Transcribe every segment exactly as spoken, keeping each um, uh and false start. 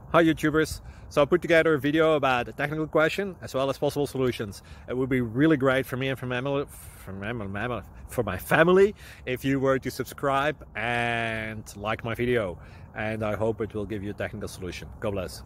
Hi YouTubers! So I put together a video about a technical question as well as possible solutions. It would be really great for me and for my family, for my, for my family if you were to subscribe and like my video. And I hope it will give you a technical solution. God bless.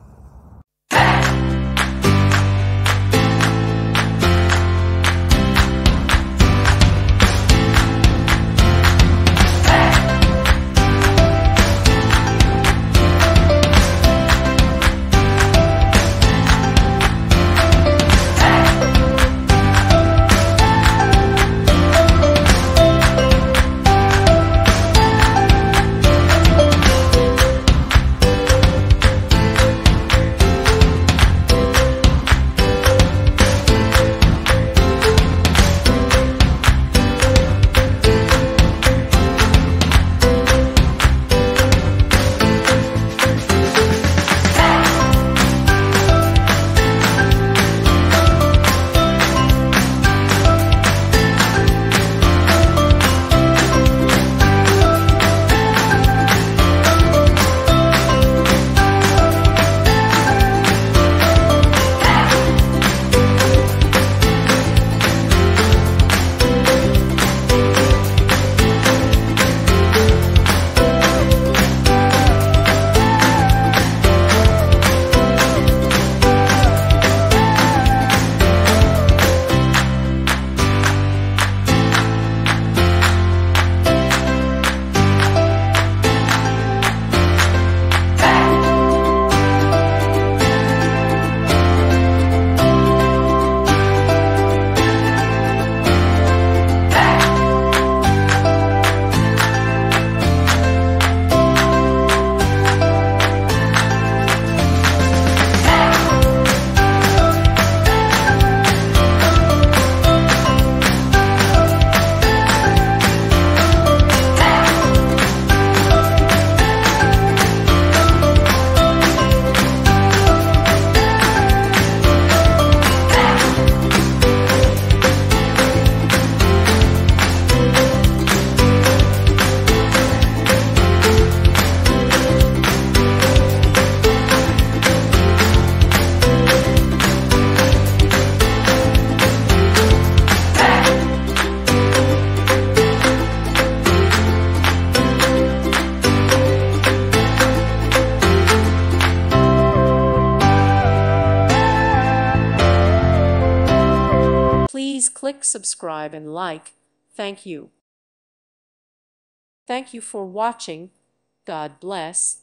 Please click subscribe and like. Thank you. Thank you for watching. God bless.